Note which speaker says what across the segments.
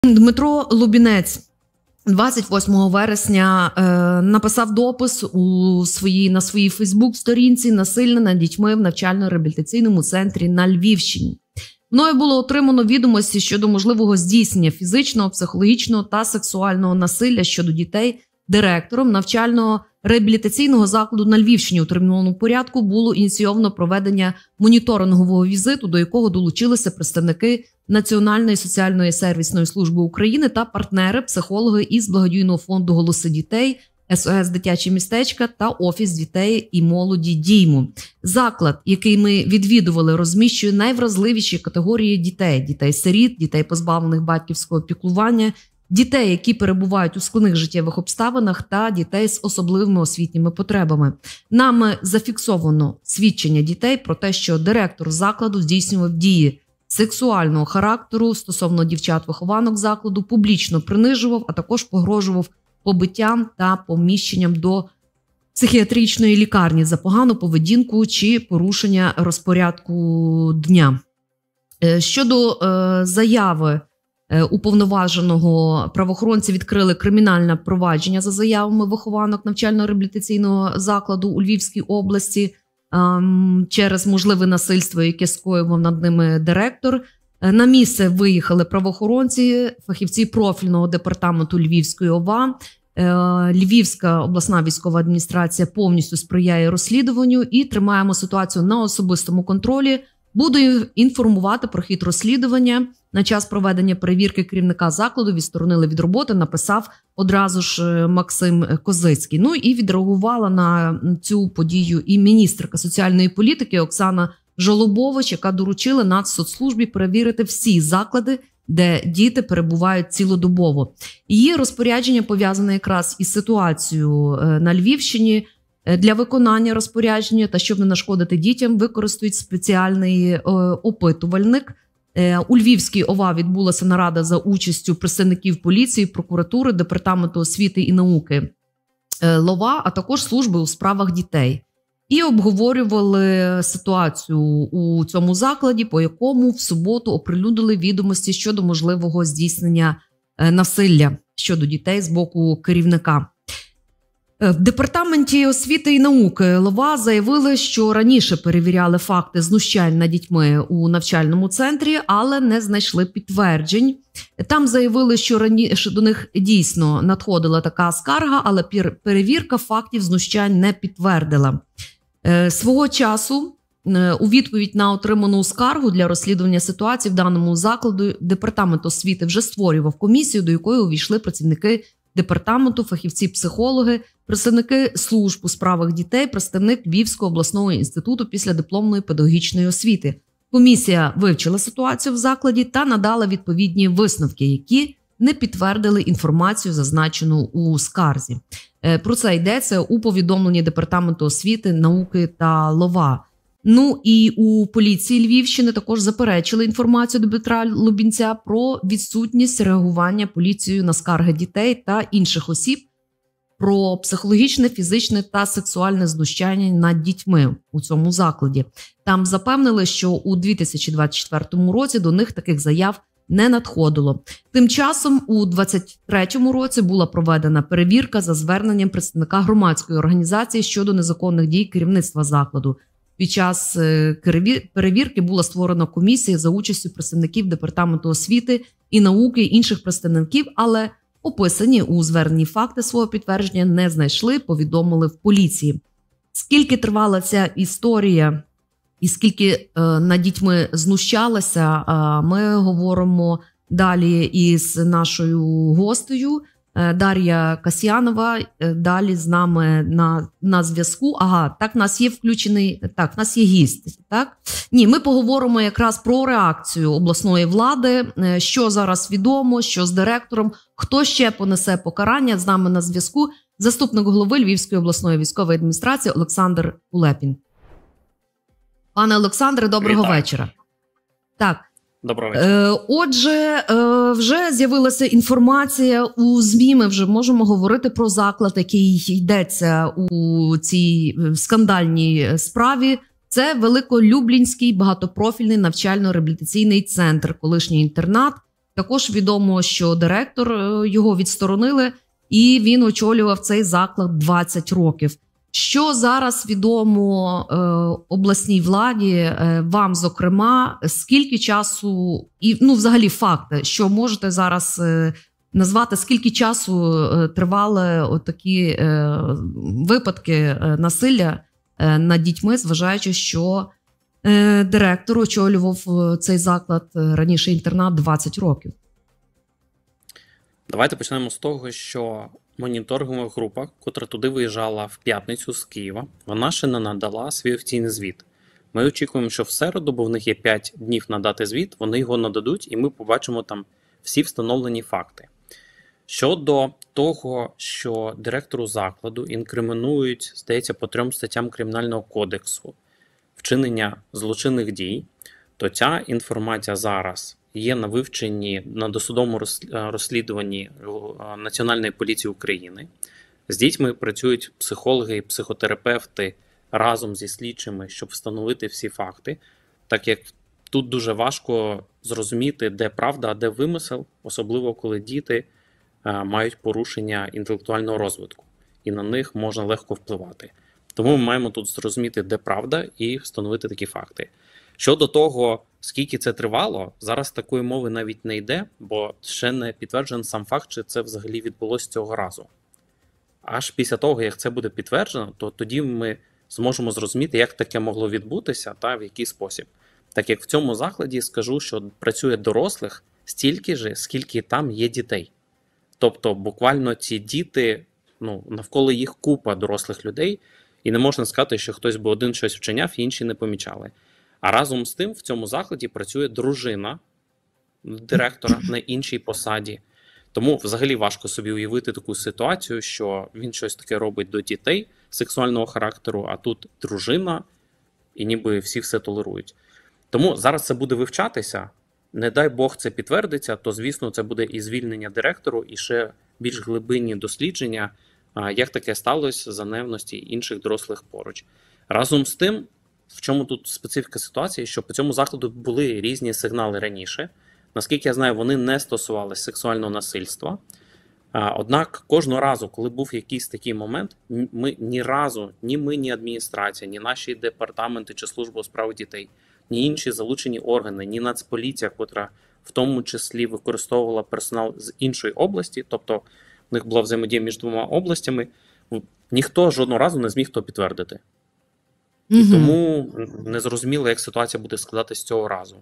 Speaker 1: Дмитро Лубінець 28 вересня написав допис на своїй Фейсбук-сторінці «Насильне над дітьми в навчально-реабілітаційному центрі на Львівщині». Мною було отримано відомості щодо можливого здійснення фізичного, психологічного та сексуального насилля щодо дітей директором навчально-реабілітаційного закладу на Львівщині. У терміновому порядку було ініційовано проведення моніторингового візиту, до якого долучилися представники Національної соціальної сервісної служби України та партнери, психологи із благодійного фонду «Голоси дітей», СОС «Дитячі містечка» та Офіс дітей і молоді «Діймо». Заклад, який ми відвідували, розміщує найвразливіші категорії дітей – дітей-сиріт, дітей, позбавлених батьківського піклування, дітей, які перебувають у складних життєвих обставинах, та дітей з особливими освітніми потребами. Нами зафіксовано свідчення дітей про те, що директор закладу здійснював дії сексуального характеру стосовно дівчат-вихованок закладу, публічно принижував, а також погрожував побиттям та поміщенням до психіатричної лікарні за погану поведінку чи порушення розпорядку дня. Щодо заяви уповноваженого, правоохоронці відкрили кримінальне провадження за заявами вихованок навчально-реабілітаційного закладу у Львівській області через можливе насильство, яке скоював над ними директор. На місце виїхали правоохоронці, фахівці профільного департаменту Львівської ОВА. Львівська обласна військова адміністрація повністю сприяє розслідуванню і тримаємо ситуацію на особистому контролі. Буду інформувати про хід розслідування. На час проведення перевірки керівника закладу відсторонили від роботи, написав одразу ж Максим Козицький. Ну і відреагувала на цю подію і міністерка соціальної політики Оксана Жолобович, яка доручила Нацсоцслужбі перевірити всі заклади, де діти перебувають цілодобово. Її розпорядження пов'язане якраз із ситуацією на Львівщині. Для виконання розпорядження та щоб не нашкодити дітям, використають спеціальний опитувальник. У Львівській ОВА відбулася нарада за участю представників поліції, прокуратури, департаменту освіти і науки ЛОВА, а також служби у справах дітей. І обговорювали ситуацію у цьому закладі, по якому в суботу оприлюднили відомості щодо можливого здійснення насилля щодо дітей з боку керівника. В департаменті освіти і науки ЛОВА заявили, що раніше перевіряли факти знущань над дітьми у навчальному центрі, але не знайшли підтверджень. Там заявили, що раніше до них дійсно надходила така скарга, але перевірка фактів знущань не підтвердила. Свого часу у відповідь на отриману скаргу для розслідування ситуації в даному закладу департамент освіти вже створював комісію, до якої увійшли працівники департаменту, фахівці-психологи, представники служб у справах дітей, представник Львівського обласного інституту післядипломної педагогічної освіти. Комісія вивчила ситуацію в закладі та надала відповідні висновки, які не підтвердили інформацію, зазначену у скарзі. Про це йдеться у повідомленні Департаменту освіти, науки та ЛОВА. Ну і у поліції Львівщини також заперечили інформацію Дмитра Лубінця про відсутність реагування поліцією на скарги дітей та інших осіб про психологічне, фізичне та сексуальне знущання над дітьми у цьому закладі. Там запевнили, що у 2024 році до них таких заяв не надходило. Тим часом у 2023 році була проведена перевірка за зверненням представника громадської організації щодо незаконних дій керівництва закладу. Під час перевірки була створена комісія за участю представників Департаменту освіти і науки, інших представників, але описані у зверненні факти свого підтвердження не знайшли, повідомили в поліції. Скільки тривала ця історія і скільки над дітьми знущалася, ми говоримо далі із нашою гостею Дар'я Касьянова. Далі з нами на зв'язку. Ага, так, в нас є включений, так, в нас є гість, так? Ні, ми поговоримо якраз про реакцію обласної влади, що зараз відомо, що з директором, хто ще понесе покарання. З нами на зв'язку заступник голови Львівської обласної військової адміністрації Олександр Кулепін. Пане Олександре, доброго вечора. Так.
Speaker 2: Доброго вечора.
Speaker 1: Отже, вже з'явилася інформація у ЗМІ, ми вже можемо говорити про заклад, який йдеться у цій скандальній справі. Це Великолюблінський багатопрофільний навчально-реабілітаційний центр, колишній інтернат. Також відомо, що директор його відсторонили, і він очолював цей заклад 20 років. Що зараз відомо обласній владі, вам зокрема, скільки часу, і взагалі факти, що можете зараз назвати, скільки часу тривали такі випадки насилля над дітьми, зважаючи, що директор очолював цей заклад, раніше інтернат, 20 років?
Speaker 2: Давайте почнемо з того, що моніторингова група, котра туди виїжджала в п'ятницю з Києва, вона ще не надала свій офіційний звіт. Ми очікуємо, що в середу, бо в них є 5 днів надати звіт, вони його нададуть, і ми побачимо там всі встановлені факти. Щодо того, що директору закладу інкримінують, здається, по 3 статтям Кримінального кодексу вчинення злочинних дій, то ця інформація зараз є на вивченні на досудовому розслідуванні Національної поліції України. З дітьми працюють психологи і психотерапевти разом зі слідчими, щоб встановити всі факти, так як тут дуже важко зрозуміти, де правда, а де вимисел, особливо коли діти мають порушення інтелектуального розвитку, і на них можна легко впливати. Тому ми маємо тут зрозуміти, де правда, і встановити такі факти. Щодо того, скільки це тривало, зараз такої мови навіть не йде, бо ще не підтверджений сам факт, чи це взагалі відбулося цього разу. Аж після того, як це буде підтверджено, то тоді ми зможемо зрозуміти, як таке могло відбутися та в який спосіб. Так як в цьому закладі скажу, що працює дорослих стільки ж, скільки там є дітей. Тобто буквально ці діти, навколо їх купа дорослих людей, і не можна сказати, що хтось би один щось вчиняв, інші не помічали. А разом з тим в цьому закладі працює дружина директора на іншій посаді. Тому взагалі важко собі уявити таку ситуацію, що він щось таке робить до дітей сексуального характеру, а тут дружина, і ніби всі все толерують. Тому зараз це буде вивчатися. Не дай Бог це підтвердиться, то, звісно, це буде і звільнення директору, і ще більш глибинні дослідження, як таке сталося за наявності інших дорослих поруч. Разом з тим, в чому тут специфіка ситуації, що по цьому закладу були різні сигнали раніше. Наскільки я знаю, вони не стосувалися сексуального насильства. Однак кожного разу, коли був якийсь такий момент, ми ні разу, ні адміністрація, ні наші департаменти чи служба у справах дітей, ні інші залучені органи, ні Нацполіція, котра в тому числі використовувала персонал з іншої області, тобто в них була взаємодія між 2 областями, ніхто жодного разу не зміг то підтвердити. І тому незрозуміло, як ситуація буде складатися цього разу.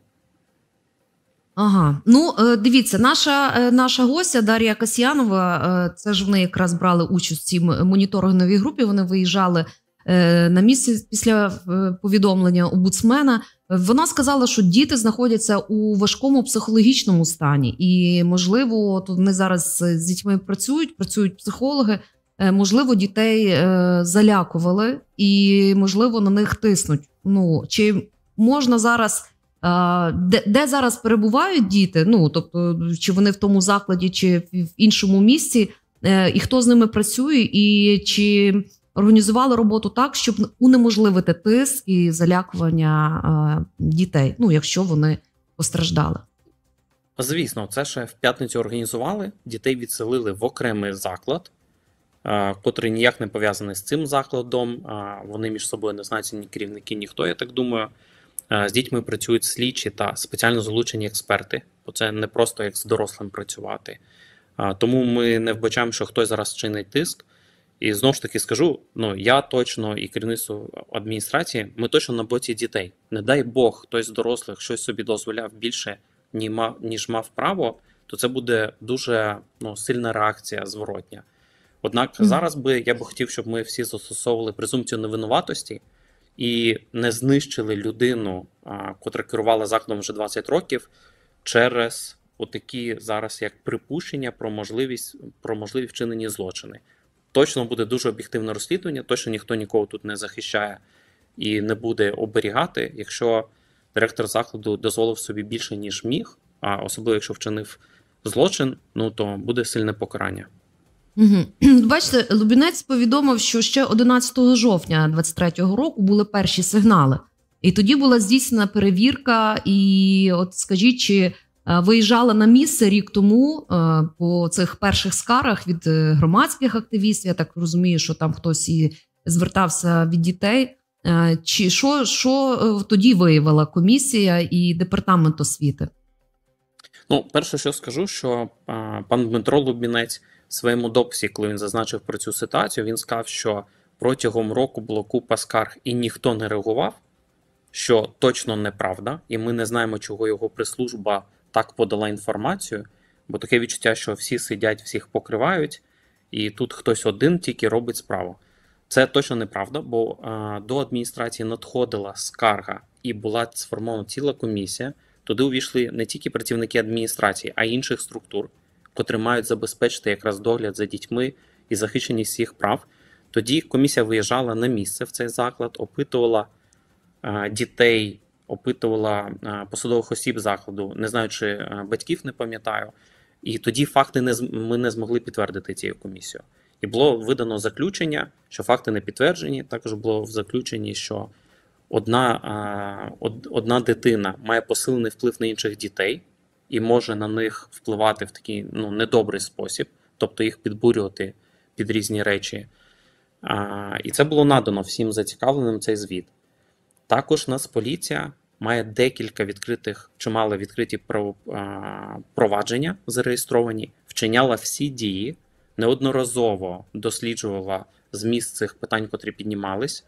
Speaker 1: Ага, дивіться, наша гостя Дар'я Касьянова, це ж вони якраз брали участь в цій моніторинговій групі, вони виїжджали на місце після повідомлення омбудсмена. Вона сказала, що діти знаходяться у важкому психологічному стані, і, можливо, тут вони зараз з дітьми працюють психологи, можливо, дітей залякували і, можливо, на них тиснуть. Чи можна зараз, де зараз перебувають діти, тобто, чи вони в тому закладі, чи в іншому місці, і хто з ними працює, і чи організували роботу так, щоб унеможливити тиск і залякування дітей, якщо вони постраждали?
Speaker 2: Звісно, це ще в п'ятницю організували, дітей відселили в окремий заклад, котрий ніяк не пов'язаний з цим закладом, вони між собою не знають ні керівники, ніхто, я так думаю. З дітьми працюють слідчі та спеціально залучені експерти, бо це не просто як з дорослим працювати. Тому ми не вбачаємо, що хтось зараз чинить тиск. І знову ж таки скажу, я точно і керівництво адміністрації, ми точно на боці дітей. Не дай Бог, хтось з дорослих щось собі дозволяв більше, ніж мав право, то це буде дуже сильна реакція зворотня. Однак зараз я б хотів, щоб ми всі застосовували презумпцію невинуватості і не знищили людину, котра керувала закладом вже 20 років, через отакі зараз як припущення про можливі вчинені злочини. Точно буде дуже об'єктивне розслідування, точно ніхто нікого тут не захищає і не буде оберігати, якщо директор закладу дозволив собі більше, ніж міг, а особливо, якщо вчинив злочин, то буде сильне покарання.
Speaker 1: Бачите, Лубінець повідомив, що ще 11 жовтня 23-го року були перші сигнали. І тоді була здійснена перевірка, і от скажіть, чи виїжджала на місце рік тому по цих перших скаргах від громадських активістів. Я так розумію, що там хтось і звертався від дітей. Чи що тоді виявила комісія і департамент освіти?
Speaker 2: Ну, перше, що скажу, що пан Дмитро Лубінець в своєму дописі, коли він зазначив про цю ситуацію, він сказав, що протягом року було купа скарг і ніхто не реагував, що точно неправда, і ми не знаємо, чого його прес-служба так подала інформацію, бо таке відчуття, що всі сидять, всіх покривають, і тут хтось один тільки робить справу. Це точно неправда, бо до адміністрації надходила скарга і була сформована ціла комісія. Туди увійшли не тільки працівники адміністрації, а й інших структур, котрі мають забезпечити якраз догляд за дітьми і захищеність їх прав. Тоді комісія виїжджала на місце в цей заклад, опитувала дітей, опитувала посадових осіб закладу, не знаю, чи батьків, не пам'ятаю. І тоді факти ми не змогли підтвердити цією комісією. І було видано заключення, що факти не підтверджені. Також було в заключенні, що одна дитина має посилений вплив на інших дітей і може на них впливати в такий недобрий спосіб, тобто їх підбурювати під різні речі. І це було надано всім зацікавленим цей звіт. Також Нацполіція має декілька відкритих, чимало відкриті провадження зареєстровані, вчиняла всі дії, неодноразово досліджувала зміст цих питань, котрі піднімались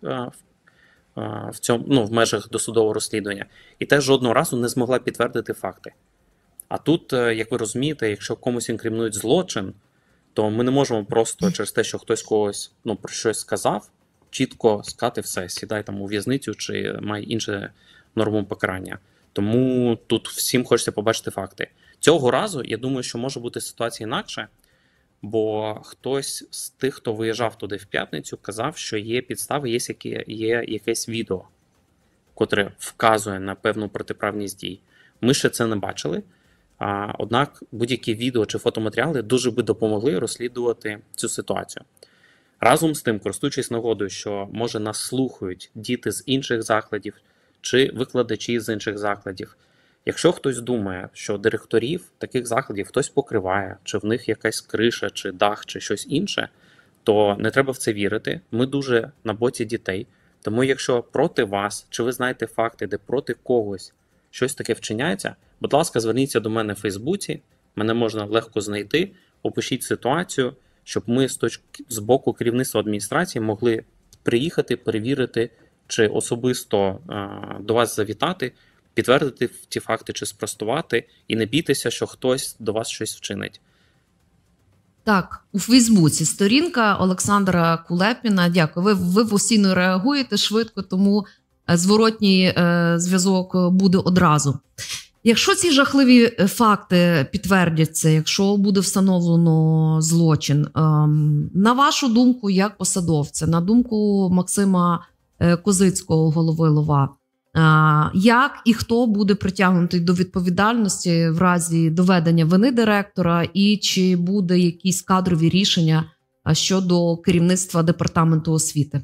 Speaker 2: в межах досудового розслідування, і теж жодного разу не змогла підтвердити факти. А тут, як ви розумієте, якщо комусь інкримінують злочин, то ми не можемо просто через те, що хтось когось про щось сказав, чітко сказати все, сідай там у в'язницю чи має інше норму покарання. Тому тут всім хочеться побачити факти. Цього разу, я думаю, що може бути ситуація інакше, бо хтось з тих, хто виїжджав туди в п'ятницю, казав, що є підстави, є якесь відео, котре вказує на певну протиправність дій. Ми ще це не бачили, однак будь-які відео чи фотоматеріали дуже би допомогли розслідувати цю ситуацію. Разом з тим, користуючись нагодою, що, може, нас слухають діти з інших закладів чи викладачі з інших закладів, якщо хтось думає, що директорів таких закладів хтось покриває, чи в них якась криша, чи дах, чи щось інше, то не треба в це вірити. Ми дуже на боці дітей. Тому якщо проти вас, чи ви знаєте факти, де проти когось щось таке вчиняється, будь ласка, зверніться до мене в Фейсбуці, мене можна легко знайти, опишіть ситуацію, щоб ми з боку керівництва адміністрації могли приїхати, перевірити, чи особисто до вас завітати, підтвердити ті факти чи спростувати, і не бійтеся, що хтось до вас щось вчинить.
Speaker 1: Так, у Фейсбуці сторінка Олександра Кулепіна. Дякую. Ви постійно реагуєте швидко, тому зворотній зв'язок буде одразу. Якщо ці жахливі факти підтвердяться, якщо буде встановлено злочин, на вашу думку, як посадовця, на думку Максима Козицького, голови ЛОВА, як і хто буде притягнутий до відповідальності в разі доведення вини директора, і чи буде якісь кадрові рішення щодо керівництва департаменту освіти?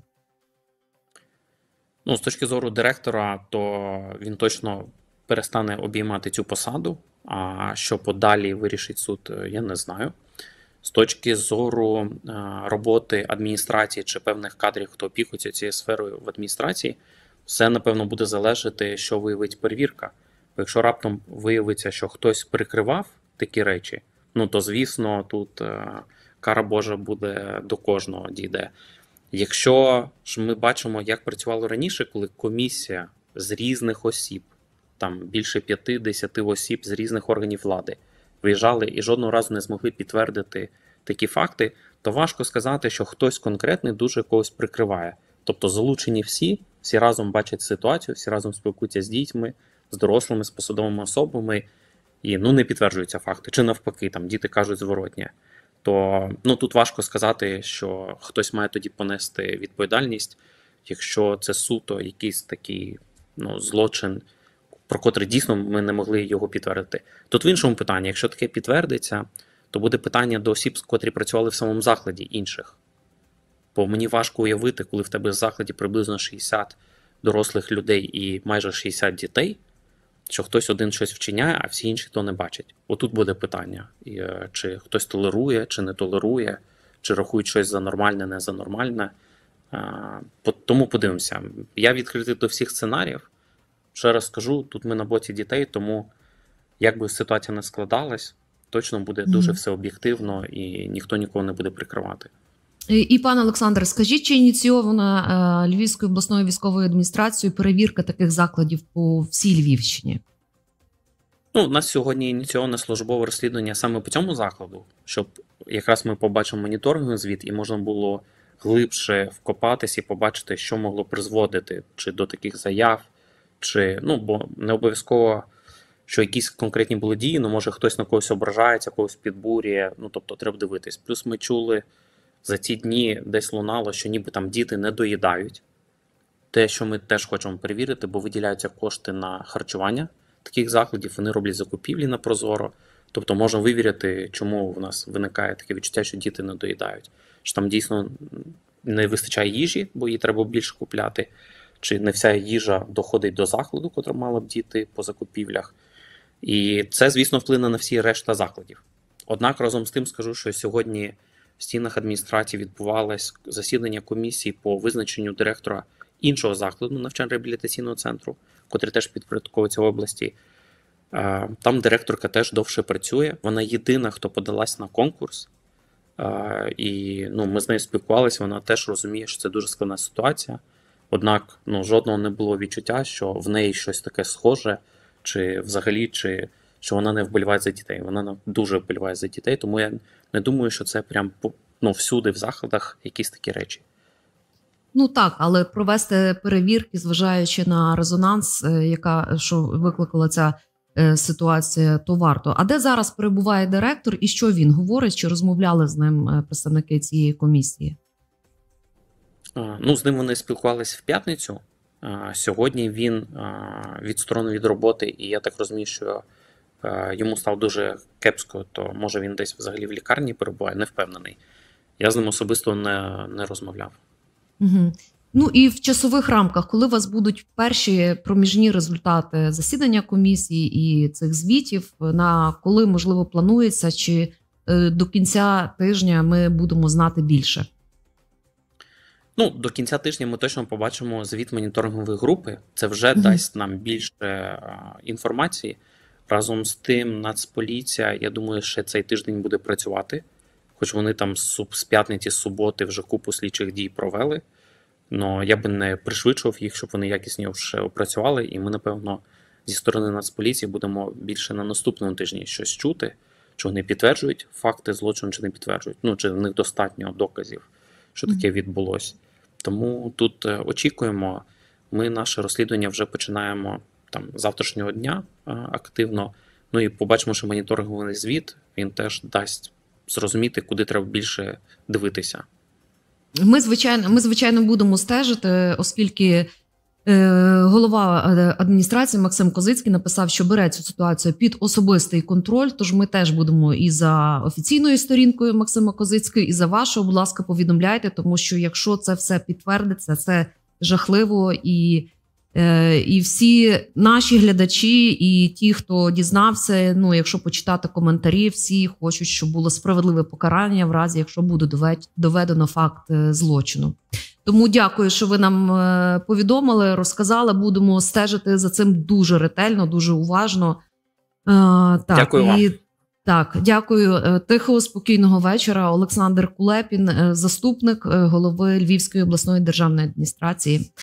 Speaker 2: З точки зору директора, то він точно перестане обіймати цю посаду, а що подалі вирішить суд, я не знаю. З точки зору роботи адміністрації чи певних кадрів, хто опікується цією сферою в адміністрації, все, напевно, буде залежати, що виявить перевірка. Бо якщо раптом виявиться, що хтось прикривав такі речі, то, звісно, тут кара Божа буде до кожного дійде. Якщо ж ми бачимо, як працювало раніше, коли комісія з різних осіб, там більше 5-10 осіб з різних органів влади, виїжджали і жодного разу не змогли підтвердити такі факти, то важко сказати, що хтось конкретний дуже когось прикриває. Тобто залучені всі разом бачать ситуацію, всі разом спілкуються з дітьми, з дорослими, з посадовими особами, і не підтверджуються факти. Чи навпаки, там діти кажуть зворотнє. То тут важко сказати, що хтось має тоді понести відповідальність, якщо це суто якийсь такий злочин, про котрий дійсно ми не могли його підтвердити. Тут в іншому питанні, якщо таке підтвердиться, то буде питання до осіб, котрі працювали в самому закладі інших. Бо мені важко уявити, коли в тебе в закладі приблизно 60 дорослих людей і майже 60 дітей, що хтось один щось вчиняє, а всі інші то не бачать. Отут буде питання, чи хтось толерує, чи не толерує, чи рахують щось за нормальне, не за нормальне. Тому подивимося. Я відкритий до всіх сценаріїв. Ще раз скажу, тут ми на боці дітей, тому як би ситуація не складалась, точно буде дуже все об'єктивно і ніхто нікого не буде прикривати.
Speaker 1: І, пане Олександре, скажіть, чи ініційована Львівською обласною військовою адміністрацією перевірка таких закладів по всій Львівщині?
Speaker 2: У нас сьогодні ініційоване службове розслідування саме по цьому закладу, щоб якраз ми побачимо моніторинговий звіт і можна було глибше вкопатись і побачити, що могло призводити чи до таких заяв, чи, бо не обов'язково, що якісь конкретні були дії, може хтось на когось ображається, когось підбурює, тобто треба дивитись. Плюс ми чули, за ці дні десь лунало, що ніби там діти не доїдають. Те, що ми теж хочемо перевірити, бо виділяються кошти на харчування таких закладів, вони роблять закупівлі на Прозоро. Тобто можна вивіряти, чому в нас виникає таке відчуття, що діти не доїдають. Що там дійсно не вистачає їжі, бо її треба більше купляти, чи не вся їжа доходить до закладу, котра мала б діти по закупівлях. І це, звісно, вплине на всі решта закладів. Однак, разом з тим скажу, що сьогодні в стінах адміністрації відбувалось засідання комісії по визначенню директора іншого закладу навчально-реабілітаційного центру, котрий теж підпорядковується в області. Там директорка теж довше працює. Вона єдина, хто подалась на конкурс. І ми з нею спілкувалися, вона теж розуміє, що це дуже складна ситуація. Однак жодного не було відчуття, що в неї щось таке схоже, чи взагалі, що вона не вболіває за дітей. Вона дуже вболіває за дітей, тому я не думаю, що це прям всюди в закладах якісь такі речі.
Speaker 1: Так, але провести перевірки, зважаючи на резонанс, що викликала ця ситуація, то варто. А де зараз перебуває директор і що він говорить? Чи розмовляли з ним представники цієї комісії?
Speaker 2: З ним вони спілкувалися в п'ятницю. Сьогодні він відсторонений від роботи, і я так розумію, що йому стало дуже кепсько, то може він десь взагалі в лікарні перебуває, не впевнений. Я з ним особисто не розмовляв.
Speaker 1: Угу. І в часових рамках, коли у вас будуть перші проміжні результати засідання комісії і цих звітів, на коли, можливо, планується, чи до кінця тижня ми будемо знати більше?
Speaker 2: До кінця тижня ми точно побачимо звіт моніторингової групи. Це вже дасть нам більше інформації. Разом з тим, Нацполіція, я думаю, ще цей тиждень буде працювати. Хоч вони там з п'ятниці, з суботи вже купу слідчих дій провели. Но я би не пришвидшував їх, щоб вони якісніше опрацювали. І ми, напевно, зі сторони Нацполіції будемо більше на наступному тижні щось чути, чи вони підтверджують факти злочину, чи не підтверджують. Чи в них достатньо доказів, що таке відбулося. Тому тут очікуємо. Ми наше розслідування вже починаємо з завтрашнього дня активно. І побачимо, що моніторинговий звіт, він теж дасть зрозуміти, куди треба більше дивитися.
Speaker 1: Ми, звичайно, будемо стежити, оскільки голова адміністрації Максим Козицький написав, що бере цю ситуацію під особистий контроль, тож ми теж будемо і за офіційною сторінкою Максима Козицького, і за вашою, будь ласка, повідомляйте, тому що якщо це все підтвердиться, це жахливо, і всі наші глядачі, і ті, хто дізнався, якщо почитати коментарі, всі хочуть, щоб було справедливе покарання в разі, якщо буде доведено факт злочину. Тому дякую, що ви нам повідомили, розказали. Будемо стежити за цим дуже ретельно, дуже уважно.
Speaker 2: Дякую вам.
Speaker 1: Дякую. Тихого, спокійного вечора. Олександр Кулепін, заступник голови Львівської обласної державної адміністрації.